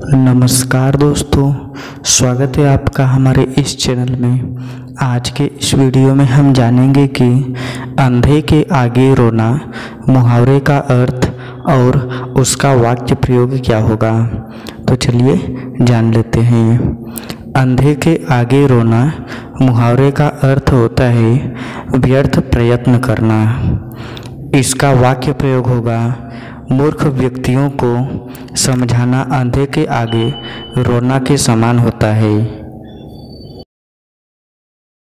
नमस्कार दोस्तों, स्वागत है आपका हमारे इस चैनल में। आज के इस वीडियो में हम जानेंगे कि अंधे के आगे रोना मुहावरे का अर्थ और उसका वाक्य प्रयोग क्या होगा। तो चलिए जान लेते हैं। अंधे के आगे रोना मुहावरे का अर्थ होता है व्यर्थ प्रयत्न करना। इसका वाक्य प्रयोग होगा, मूर्ख व्यक्तियों को समझाना अंधे के आगे रोना के समान होता है।